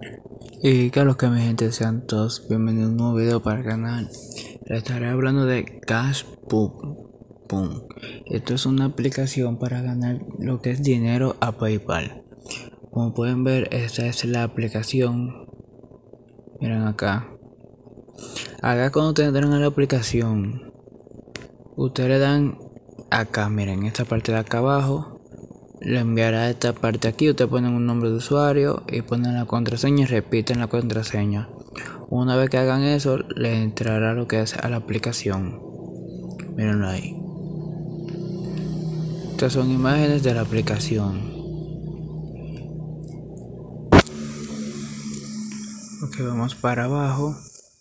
Y que los que mi gente sean todos bienvenidos a un nuevo video para el canal. Les estaré hablando de Cash Pum. Esto es una aplicación para ganar lo que es dinero a PayPal. Como pueden ver, esta es la aplicación. Miren acá. Acá cuando ustedes entran a la aplicación, ustedes le dan acá, miren, esta parte de acá abajo. Le enviará esta parte aquí, ustedes ponen un nombre de usuario y ponen la contraseña y repiten la contraseña. Una vez que hagan eso, le entrará lo que es a la aplicación. Mírenlo ahí. Estas son imágenes de la aplicación. Ok, vamos para abajo.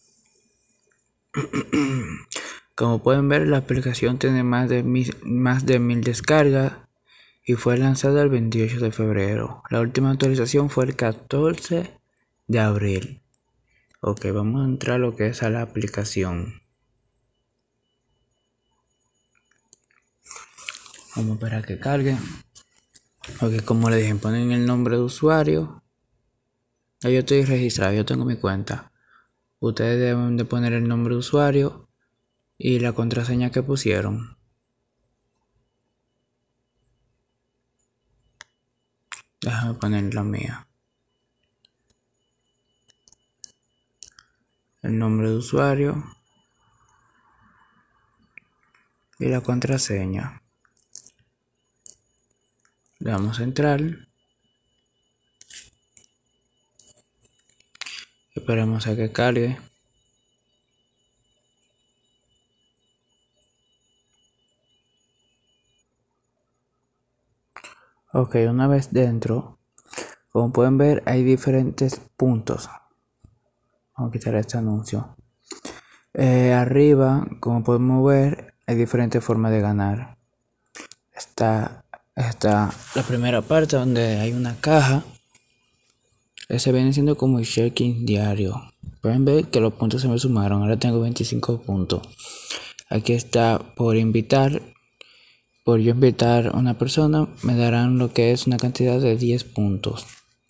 Como pueden ver, la aplicación tiene más de 1000 descargas y fue lanzada el 28 de febrero. La última actualización fue el 14 de abril. Ok, vamos a entrar a lo que es a la aplicación. Vamos a esperar a que cargue. Ok, como le dije, ponen el nombre de usuario. Ya yo estoy registrado, yo tengo mi cuenta. Ustedes deben de poner el nombre de usuario y la contraseña que pusieron. Déjame poner la mía. El nombre de usuario y la contraseña. Le damos a entrar. Esperemos a que cargue. Ok, una vez dentro, como pueden ver, hay diferentes puntos. Vamos a quitar este anuncio. Arriba, como podemos ver, hay diferentes formas de ganar. Está la primera parte donde hay una caja. Ese viene siendo como el check-in diario. Pueden ver que los puntos se me sumaron. Ahora tengo 25 puntos. Aquí está por invitar. Por yo invitar a una persona, me darán lo que es una cantidad de 10 puntos.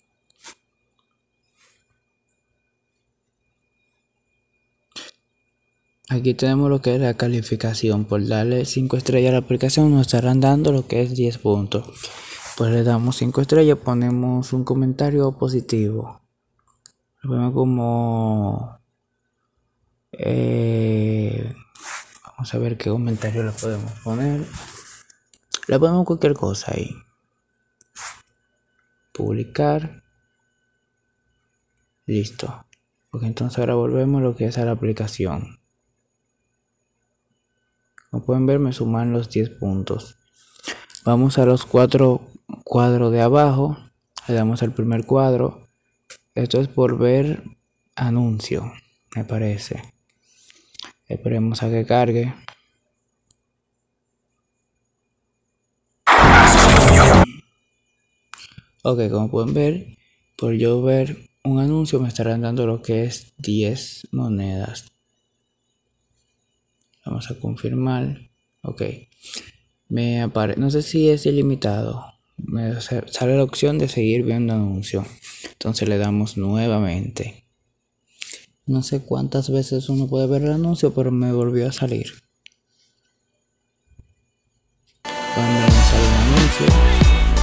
Aquí tenemos lo que es la calificación. Por darle 5 estrellas a la aplicación nos estarán dando lo que es 10 puntos. Pues le damos 5 estrellas, ponemos un comentario positivo. Lo ponemos como... vamos a ver qué comentario le podemos poner. Le ponemos cualquier cosa ahí. Publicar. Listo. Porque entonces ahora volvemos a lo que es a la aplicación. Como pueden ver, me suman los 10 puntos. Vamos a los 4 cuadros de abajo. Le damos al primer cuadro. Esto es por ver anuncio, me parece. Esperemos a que cargue. Ok, como pueden ver, por yo ver un anuncio me estarán dando lo que es 10 monedas. Vamos a confirmar. Ok. Me aparece, no sé si es ilimitado. Me sale la opción de seguir viendo anuncios. Entonces le damos nuevamente. No sé cuántas veces uno puede ver el anuncio, pero me volvió a salir. Cuando me sale un anuncio,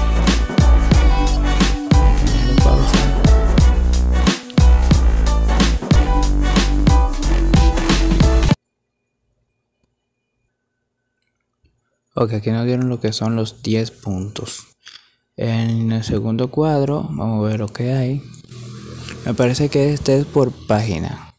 ok, aquí nos dieron lo que son los 10 puntos. En el segundo cuadro, vamos a ver lo que hay. Me parece que este es por página.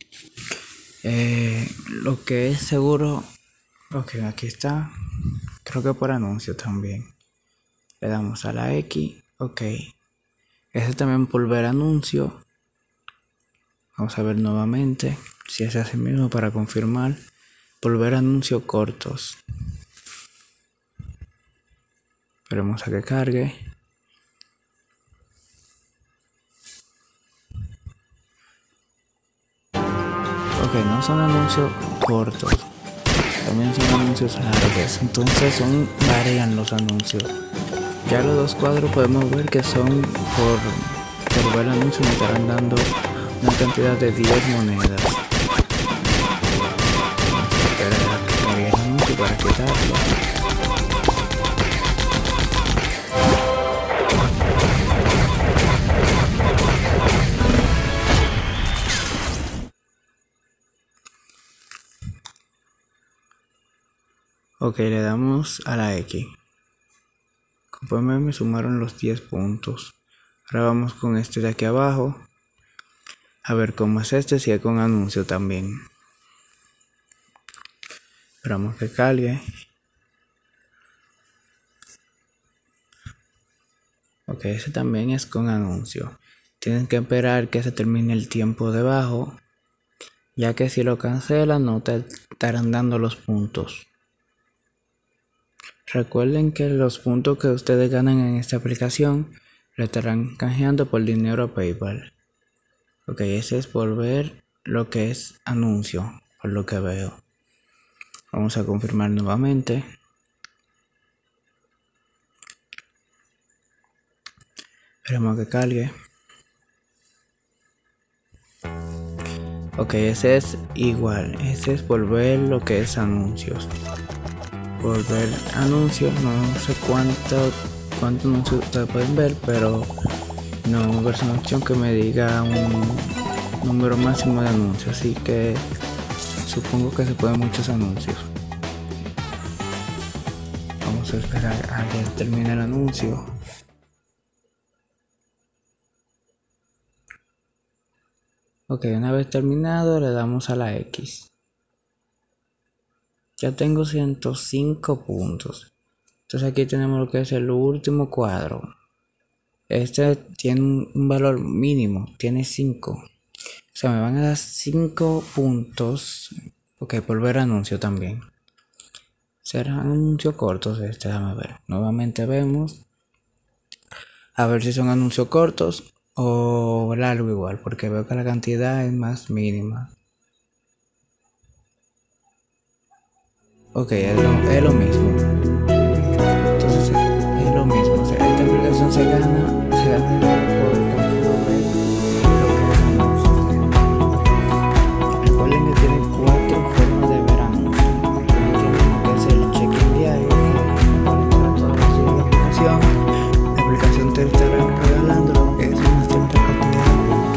Lo que es seguro. Ok, aquí está. Creo que por anuncio también. Le damos a la X. Ok. Este también por ver anuncio. Vamos a ver nuevamente si es así mismo para confirmar. Por ver anuncios cortos. Esperemos a que cargue. Ok, no son anuncios cortos. También son anuncios largos. Entonces varían los anuncios. Ya los dos cuadros podemos ver que son por por ver el anuncio me estarán dando una cantidad de 10 monedas. Esperar a que cargue el anuncio para quitarlo. Ok, le damos a la X. Conforme me sumaron los 10 puntos. Ahora vamos con este de aquí abajo. A ver cómo es este, si es con anuncio también. Esperamos que cargue. Ok, ese también es con anuncio. Tienen que esperar que se termine el tiempo debajo, ya que si lo cancelan no te estarán dando los puntos. Recuerden que los puntos que ustedes ganan en esta aplicación lo estarán canjeando por dinero a PayPal. Ok, ese es por ver lo que es anuncio, por lo que veo. Vamos a confirmar nuevamente. Esperemos que cargue. Ok, ese es igual. Ese es por ver lo que es anuncios. Por ver anuncios, no sé cuántos anuncios ustedes pueden ver, pero no ver una opción que me diga un número máximo de anuncios, así que supongo que se pueden muchos anuncios. Vamos a esperar a que termine el anuncio. Ok, una vez terminado le damos a la X. Ya tengo 105 puntos. Entonces aquí tenemos lo que es el último cuadro. Este tiene un valor mínimo, tiene 5. O sea, me van a dar 5 puntos. Ok, por ver anuncio también. Serán anuncios cortos este, déjame ver. Nuevamente vemos. A ver si son anuncios cortos o largo igual, porque veo que la cantidad es más mínima. Ok, es lo mismo. Entonces es lo mismo. O sea, esta aplicación se gana por consumir lo que es anuncios. Recuerden que tiene 4 formas de ver anuncios. Tienen que es el check-in diario, que para todos los días de la aplicación. La aplicación te estará regalando lo que es una cierta cantidad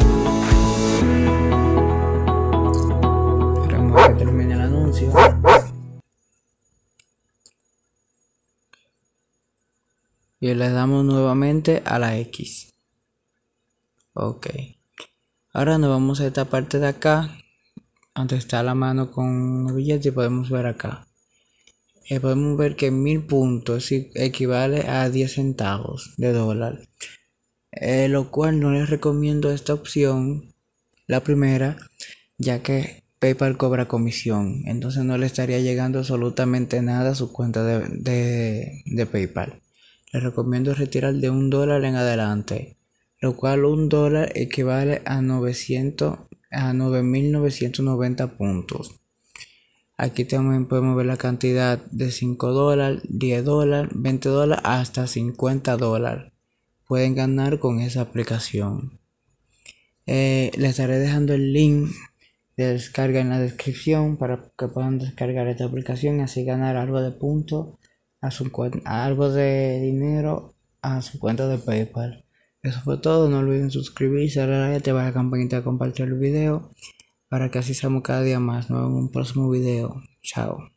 de puntos. Esperemos a que termine el anuncio. Y le damos nuevamente a la X. Ok. Ahora nos vamos a esta parte de acá, donde está la mano con el billete, y podemos ver acá. Podemos ver que 1000 puntos equivale a 10 centavos de dólar. Lo cual no les recomiendo esta opción, la primera, ya que PayPal cobra comisión. Entonces no le estaría llegando absolutamente nada a su cuenta de PayPal. Les recomiendo retirar de $1 en adelante, lo cual $1 equivale a 9.990 puntos. Aquí también podemos ver la cantidad de $5, $10, $20 hasta $50 pueden ganar con esa aplicación. Les estaré dejando el link de descarga en la descripción para que puedan descargar esta aplicación y así ganar algo de puntos, algo de dinero a su cuenta de PayPal. Eso fue todo. No olviden suscribirse, darle a la campanita, compartir el video para que así seamos cada día más. Nos vemos en un próximo video. Chao.